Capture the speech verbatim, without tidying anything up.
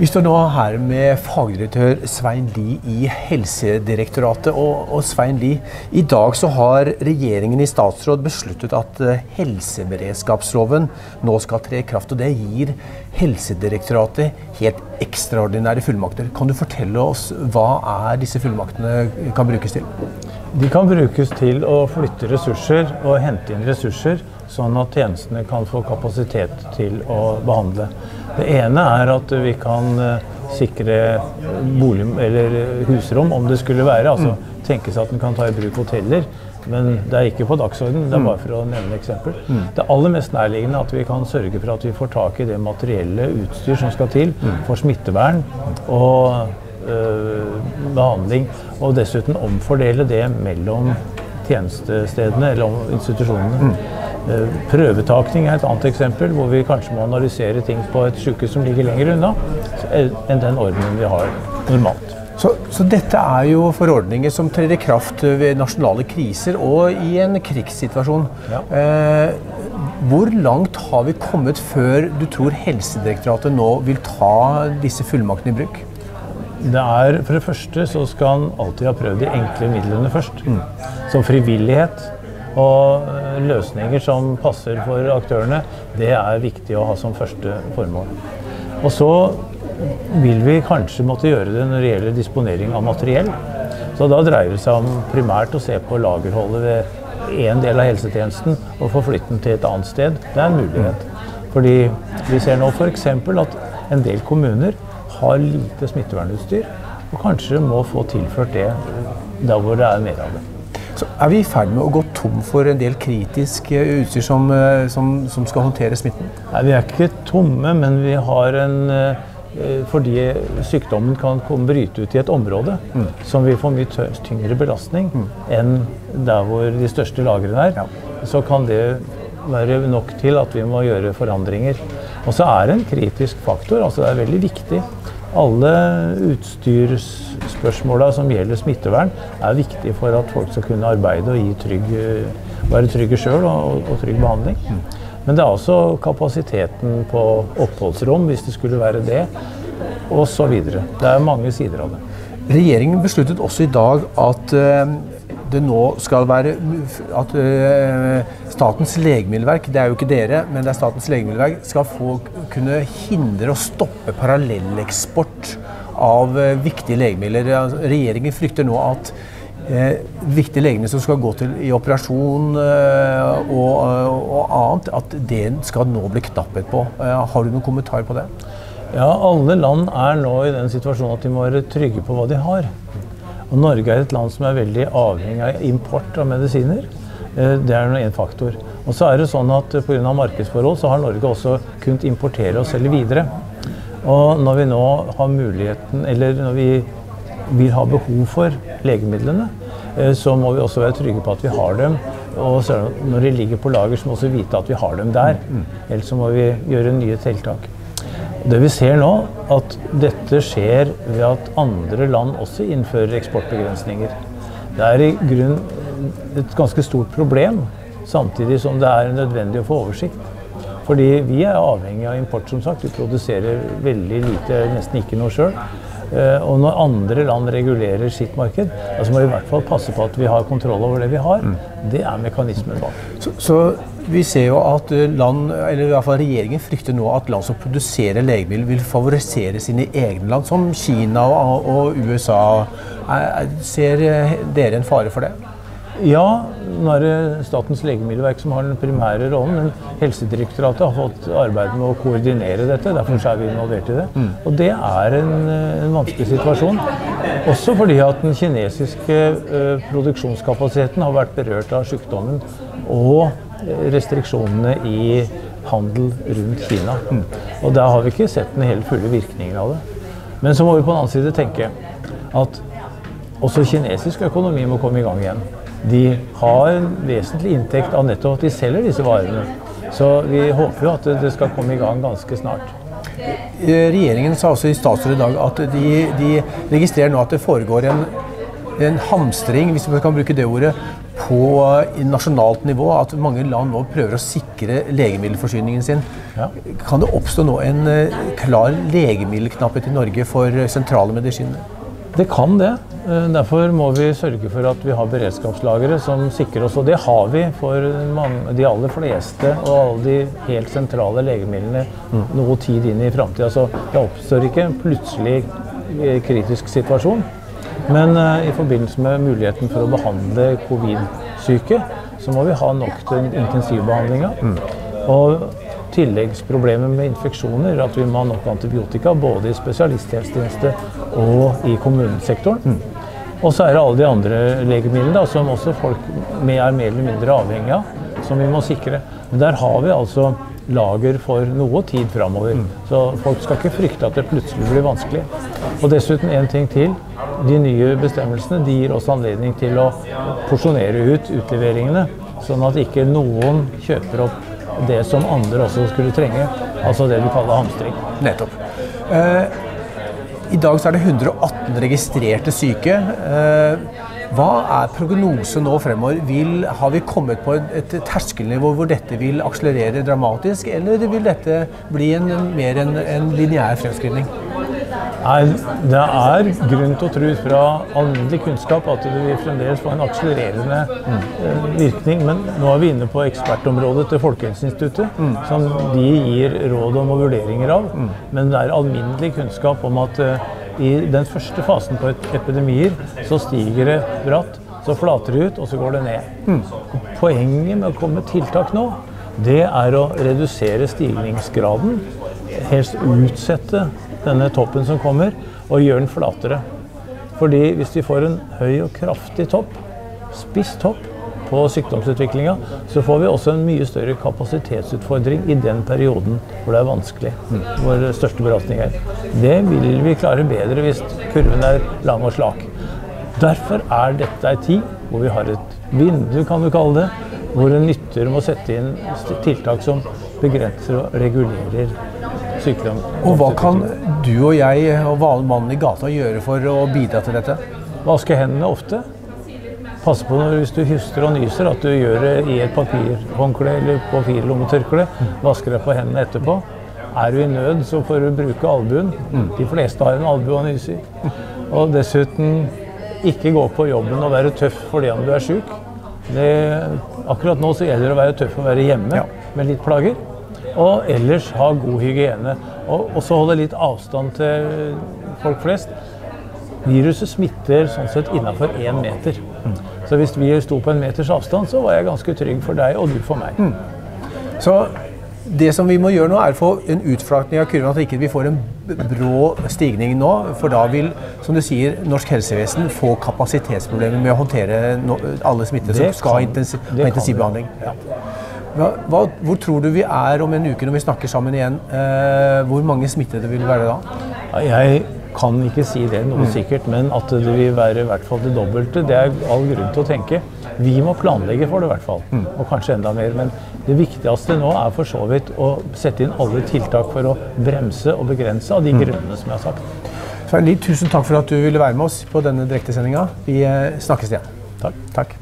Vi står nå her med fagdirektør Svein Lie i Helsedirektoratet. Og, og Svein Lie, i dag så har regjeringen i statsråd besluttet at helseberedskapsloven nå skal tre i kraft, og det gir Helsedirektoratet helt ekstraordinære fullmakter. Kan du fortelle oss hva er disse fullmaktene kan brukes til? De kan brukes til å flytte ressurser og hente inn ressurser, sånn at tjenestene kan få kapasitet til å behandle. Det ene er at vi kan sikre bolig eller husrom om det skulle være, altså mm. tenkes at den kan ta i bruk hoteller, men det er ikke på dagsordenen, det er bare for å nevne et eksempel. Mm. Det aller mest nærliggende er at vi kan sørge for at vi får tak i det materielle utstyr som skal til for smittevern og øh, behandling, og dessuten omfordele det mellom tjenestestedene eller institusjonene. Mm. Prøvetakning er et annet eksempel, hvor vi kanskje må analysere ting på et sykehus som ligger lenger unna enn den ordningen vi har normalt. Så, så dette er jo forordninger som trer i kraft ved nasjonale kriser og i en krigssituasjon. Ja. Eh, hvor langt har vi kommet før du tror Helsedirektoratet nå vil ta disse fullmaktene i bruk? Det er, for det første så skal han alltid ha prøvd de enkle midlene først, mm. som frivillighet. Og løsninger som passer for aktørene, det er viktig å ha som første formål. Og så vil vi kanskje måtte gjøre det når det gjelder disponering av materiell. Så da dreier det seg om primært å se på lagerholdet ved en del av helsetjenesten og få flytten til et annet sted. Det er en mulighet. Fordi vi ser nå for eksempel at en del kommuner har lite smittevernutstyr, og kanskje må få tilført det der hvor det er mer av det. Så er vi i ferd med å gå tom for en del kritisk utstyr som, som, som skal håndtere smitten? Nei, vi er ikke tomme, men vi har en, fordi sykdommen kan komme bryte ut i et område, mm. som vil få mye tyngre belastning mm. enn der hvor de største lagrene er, ja. Så kan det være nok til at vi må gjøre forandringer. Og så er det en kritisk faktor, altså det er veldig viktig. Alle utstyrsspørsmålene som gjelder smittevern er viktige for at folk skal kunne arbeide og gi trygg, være trygge selv og, og trygg behandling. Mm. Men det er også kapasiteten på oppholdsrom, hvis det skulle være det, og så videre. Det er mange sider av det. Regjeringen besluttet også i dag at uh, det nå skal være at uh, Statens legemiddelverk, det er jo ikke dere, men det er Statens legemiddelverk, skal få kunne hindre og stoppe parallelleksport av uh, viktige legemidler. Regjeringen frykter nå at uh, viktige legemidler som skal gå til i operasjon uh, og, uh, og annet, at det skal nå bli knapphet på. Uh, har du noen kommentar på det? Ja, alle land er nå i den situasjonen at de må være trygge på hva de har. Og Norge er et land som er veldig avhengig av import av medisiner. Det er en faktor. Og så er det sånn at på grunn av markedsforhold så har Norge også kunnet importere og selge videre. Og når vi nå har muligheten, eller når vi vil ha behov for legemidlene, så må vi også være trygge på at vi har dem. Og så når de ligger på lager, så må vi også vite at vi har dem der. Ellers så må vi gjøre nye tiltak. Det vi ser nå, at dette skjer ved at andre land også innfører eksportbegrensninger. Det er i grunn et ganske stort problem, samtidig som det er nødvendig å få oversikt. Fordi vi er avhengig av import, som sagt. Vi produserer veldig lite, nesten ikke noe selv. Og når andre land regulerer sitt marked, så må vi i hvert fall passe på at vi har kontroll over det vi har. Det er mekanismen bak. Så, så vi ser jo at land, eller i hvert fall regjeringen frykter nå at land som produserer legemidler vil favorisere sine egne land, som Kina og, og U S A. Ser dere en fare for det? Ja, nå er det Statens legemiddelverk som har den primære rollen, men Helsedirektoratet har fått arbeid med å koordinere dette, derfor er vi involvert i det. Mm. Og det er en, en vanskelig situasjon, også fordi at den kinesiske uh, produksjonskapasiteten har vært berørt av sykdommen og restriksjonene i handel rundt Kina. Mm. Og der har vi ikke sett den helt fulle virkningen av det. Men så må vi på den annen side tenke at også kinesisk økonomi må komme i gang igjen. De har en vesentlig inntekt av nettopp at de selger disse varene. Så vi håper jo at det skal komme i gang ganske snart. Regjeringen sa også i statsrådet i dag at de, de registrerer nå at det foregår en, en hamstring, hvis vi kan bruke det ordet, på nasjonalt nivå, at mange land nå prøver å sikre legemiddelforsyningen sin. Ja. Kan det oppstå nå en klar legemiddelknapphet i Norge for sentrale medisiner? Det kan det. Derfor må vi sørge for at vi har beredskapslagere som sikrer oss, og det har vi for mange, de aller fleste og alle de helt sentrale legemidlene mm. noe tid inn i fremtiden. Så det oppstår ikke en plutselig kritisk situasjon, men uh, i forbindelse med muligheten for å behandle covid-syke, så må vi ha nok til intensivbehandlinga. Mm. Og tilleggsproblemer med infeksjoner, at vi må ha nok antibiotika både i spesialisthelsetjeneste og i kommunesektoren. Mm. Og så er det alle de andre legemidlene da, som også folk er mer eller mindre avhengig av, som vi må sikre. Men der har vi altså lager for noe tid fremover, mm. så folk skal ikke frykte at det plutselig blir vanskelig. Og dessuten en ting til, de nye bestemmelsene de gir oss anledning til å porsjonere ut utleveringene, sånn at ikke noen kjøper opp det som andre også skulle trenge, altså det vi kaller hamstring. Nettopp. Eh, I dag så er det hundre og atten registrerte syke. Eh, hva er prognose nå fremover? Vil, har vi kommet på et, et terskelnivå hvor dette vil akselerere dramatisk, eller vil dette bli en, mer en, en lineær fremskrivning? Nei, det er grunn til å tro fra alminnelig kunnskap at det vil fremdeles få en akselererende mm. virkning, men nå er vi inne på ekspertområdet til Folkehelseinstituttet, mm. som de gir råd om og vurderinger av, mm. men det er alminnelig kunnskap om at uh, i den første fasen på et epidemier så stiger det bratt, så flater det ut, og så går det ned. Mm. Poenget med å komme med tiltak nå, det er å redusere stigningsgraden, helst utsette denne toppen som kommer, og gjør den flatere. Fordi hvis vi får en høy og kraftig topp, spiss topp på sykdomsutviklingen, så får vi også en mye større kapasitetsutfordring i den perioden hvor det er vanskelig, mm. hvor største belastning er. Det vil vi klare bedre hvis kurven er lang og slak. Derfor er dette en tid hvor vi har et vindu, kan du kalle det, hvor det nytter med å sette inn tiltak som begrenser og regulerer sykdom. Og hva kan du og jeg og vanlig mannen i gata gjøre for å bidra til dette? Vaske hendene ofte. Passe på når, hvis du hyster og nyser at du gjør det i et papirhåndkle eller papirlommetørkle. Vaske deg på hendene etterpå. Er du i nød, så får du bruke albuen. De fleste har en albue å nyse i. Og dessuten ikke gå på jobben og være tøff fordi om du er syk. Det, akkurat nå så gjelder det å være tøff og være hjemme ja. med litt plager. Og ellers ha god hygiene. Og, og så holde litt avstand til folk flest. Viruset smitter sånn sett innenfor én meter. Mm. Så hvis vi sto på en meters avstand, så var jeg ganske trygg for deg, og du for meg. Mm. Så det som vi må gjøre nå er å få en utflatning av kurven, at vi ikke får en brå stigning nå, for da vil, som du sier, norsk helsevesen få kapasitetsproblemer med å håndtere no, alle smitte som skal ha intensiv, intensivbehandling. Ja. Hva, hva, hvor tror du vi er om en uke når vi snakker sammen igjen? Eh, hvor mange smittede vil være da? Ja, jeg kan ikke si det noe mm. sikkert, men at det vil være i hvert fall det dobbelte, det er all grunn til å tenke. Vi må planlegge for det i hvert fall, mm. og kanskje enda mer. Men det viktigste nå er for så vidt å sette inn alle tiltak for å bremse og begrense av de mm. grunnene som jeg har sagt. Svein Lied, tusen takk for at du ville være med oss på denne direktesendingen. Vi snakkes igjen. Takk. Takk.